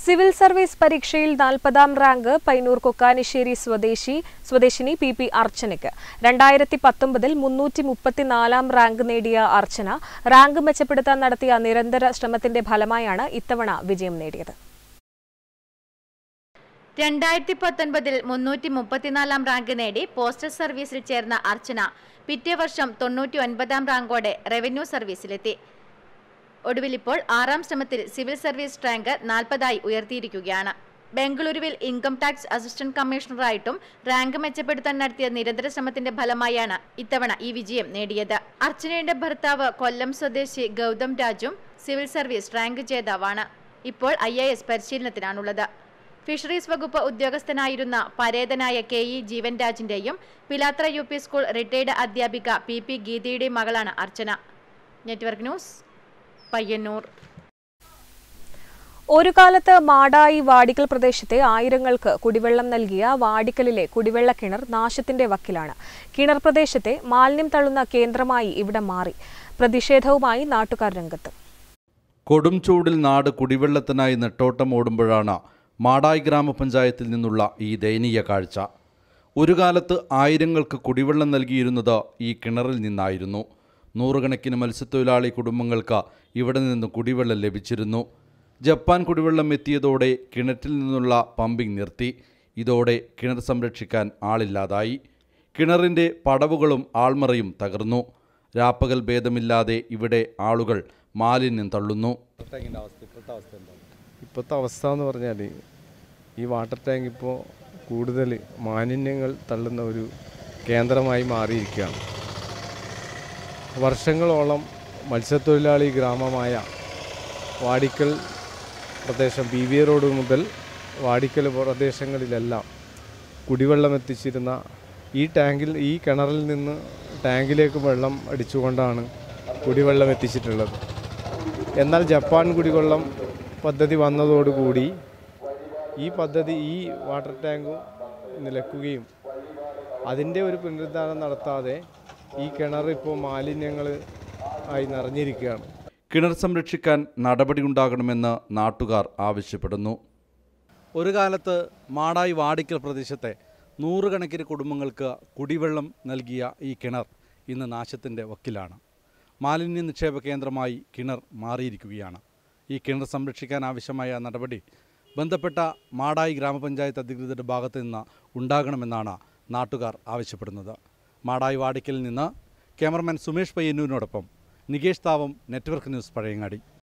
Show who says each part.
Speaker 1: Civil service പരീക്ഷയിൽ 40ാം rank Payyanur Kokkanissery സ്വദേശിനി P അർച്ചനയ്ക്ക് 2019-ൽ 334ാം rank നേടിയ അർച്ചന റാങ്ക് മെച്ചപ്പെടുത്താൻ നടത്തിയ നിരന്തര ശ്രമത്തിന്റെ ഫലമായാണ് ഇത്തവണ വിജയം നേടിയത്.
Speaker 2: 2019-ൽ 334ാം റാങ്ക് നേടി പോസ്റ്റൽ സർവീസിൽ ചേർന്ന അർച്ചന പിറ്റേ വർഷം 99ാം റാങ്കോടെ റവന്യൂ സർവീസിലെത്തി. ഒടുവിൽ ഇപ്പോൾ 6ാം ശ്രമത്തിൽ സിവിൽ സർവീസ് റാങ്ക് 40ആയി ഉയർത്തിയിരിക്കുകയാണ്. ബംഗളൂരുവിൽ ഇൻകം ടാക്സ് അസിസ്റ്റന്റ് കമ്മീഷണറായിട്ടും റാങ്ക് മെച്ചപ്പെടുത്താൻ നടത്തിയ നിരന്തര ശ്രമത്തിന്റെ ഫലമായാണ് ഇത്തവണ ഈ വിജയം നേടിയത്. അർച്ചനയുടെ ഭർത്താവ് കൊല്ലം സ്വദേശി ഗൗതം രാജും സിവിൽ സർവീസ് റാങ്ക് ജേതാവാണ്. ഇപ്പോൾ IAS പരിശീലനത്തിനാണുള്ളത്. ഫിഷറീസ് വകുപ്പ് ഉദ്യോഗസ്ഥനായിരുന്ന പരേതനായ KE ജീവൻ രാജിന്റെയും പിലാത്ര UP സ്കൂൾ റിട്ടയർഡ് അധ്യാപിക PP ഗീതയുടെയും മകളാണ് അർച്ചന. Network news, Payyanur.
Speaker 1: ഒരു കാലത്ത് മാടായി വാടിക്കൽ പ്രദേശത്തെ ആയിരങ്ങൾക്ക് കുടിവെള്ളം നൽകിയ വാടിക്കലിലെ കുടിവെള്ള കിണർ നാശത്തിന്റെ വക്കിലാണ്. കിണർ പ്രദേശത്തെ മാലിന്യം തള്ളുന്ന കേന്ദ്രമായി ഇവിടെ മാറി. പ്രതിഷേധവുമായി നാട്ടുകാർ രംഗത്ത്.
Speaker 3: കൊടും ചൂടിൽ നാട് കുടിവെള്ളത്തിനായി നെട്ടോട്ടം ഓടുമ്പോഴാണ് മാടായി ഗ്രാമപഞ്ചായത്തിൽ നിന്നുള്ള ഈ ദയനീയ കാഴ്ച. ഒരു കാലത്ത് ആയിരങ്ങൾക്ക് കുടിവെള്ളം നൽകിയിരുന്നത് ഈ കിണറിൽ നിന്നായിരുന്നു. നൂറുകണക്കിന് മത്സ്യത്തൊഴിലാളി കുടുംബങ്ങൾക്ക് ഇവിടെ നിന്ന് കുടിവെള്ളം ലഭിച്ചിരുന്നു. ജപ്പാൻ കുടിവെള്ളം എത്തിയതോടെ കിണറ്റിൽ നിന്നുള്ള പമ്പിംഗ് നിർത്തി. ഇതോടെ കിണർ സംരക്ഷിക്കാൻ ആളില്ലാതായി. കിണറിൻ്റെ പടവുകളും ആൾമറയും തകർന്നു. രാപ്പകൽ ഭേദമില്ലാതെ ഇവിടെ ആളുകൾ മാലിന്യം തള്ളുന്നു.
Speaker 4: ഇപ്പോഴത്തെ അവസ്ഥ എന്ന് പറഞ്ഞാൽ ഈ വാട്ടർ ടാങ്ക് ഇപ്പോൾ കൂടുതൽ മാലിന്യങ്ങൾ തള്ളുന്ന ഒരു കേന്ദ്രമായി മാറിയിരിക്കുകയാണ്. വർഷങ്ങളോളം മത്സ്യത്തൊഴിലാളി ഗ്രാമമായ വാടിക്കൽ പ്രദേശം BV റോഡ് മുതൽ വാടിക്കൽ പ്രദേശങ്ങളിലെല്ലാം കുടിവെള്ളം എത്തിച്ചിരുന്ന ഈ കിണറിൽ നിന്ന് ടാങ്കിലേക്ക് വെള്ളം അടിച്ചുകൊണ്ടാണ് കുടിവെള്ളം എത്തിച്ചിട്ടുള്ളത്. എന്നാൽ ജപ്പാൻ കുടിവെള്ളം പദ്ധതി വന്നതോടുകൂടി ഈ വാട്ടർ ടാങ്ക് നിലയ്ക്കുകയും അതിൻ്റെ ഒരു പുനരുദ്ധാരണം നടത്താതെ ഈ കിണർ ഇപ്പോൾ മാലിന്യങ്ങൾ ആയി നിറഞ്ഞിരിക്കുകയാണ്.
Speaker 3: കിണർ സംരക്ഷിക്കാൻ നടപടിയുണ്ടാകണമെന്ന് നാട്ടുകാർ ആവശ്യപ്പെടുന്നു. ഒരു കാലത്ത് മാടായി വാടിക്കൽ പ്രദേശത്തെ നൂറുകണക്കിന് കുടുംബങ്ങൾക്ക് കുടിവെള്ളം നൽകിയ ഈ കിണർ ഇന്ന് നാശത്തിൻ്റെ വക്കിലാണ്. മാലിന്യ നിക്ഷേപ കേന്ദ്രമായി കിണർ മാറിയിരിക്കുകയാണ്. ഈ കിണർ സംരക്ഷിക്കാൻ ആവശ്യമായ നടപടി ബന്ധപ്പെട്ട മാടായി ഗ്രാമപഞ്ചായത്ത് അധികൃതരുടെ ഭാഗത്തു നിന്ന് ഉണ്ടാകണമെന്നാണ് നാട്ടുകാർ ആവശ്യപ്പെടുന്നത്. മാടായി വാടിക്കലിൽ നിന്ന് ക്യാമറമാൻ സുമേഷ് പയ്യന്നൂരിനോടൊപ്പം നികേഷ് താവം, നെറ്റ്വർക്ക് ന്യൂസ്, പഴയങ്ങാടി.